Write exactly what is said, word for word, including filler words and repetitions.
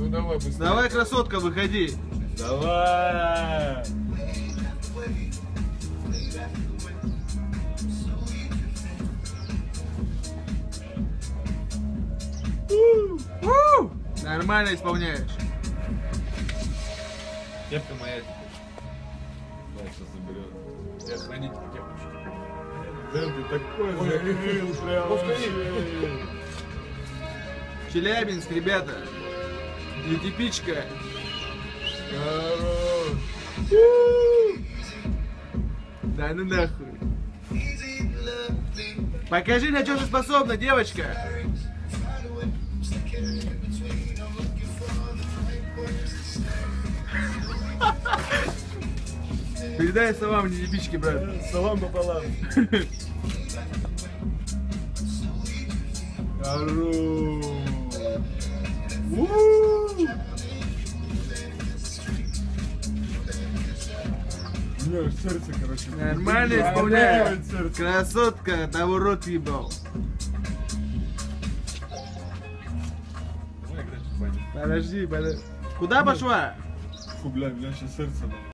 Ну давай быстрее. Давай, красотка, выходи. Давай. У-у! Нормально исполняешь. Кепка моя теперь. Да, сейчас заберет. Я хранитель кепочки. Да ты такой загрыл прям вообще. Челябинск, ребята. Нетипичка. Хорош. Да ну нахуй. Покажи, на что ты способна, девочка. Передай словам нетипички, брат. Салам пополам. Хорош. У меня сердце, короче. Нормально исполняешь. Красотка, того рот ебал. Подожди, подожди. Куда пошла? Фу, бля, у меня сейчас сердце.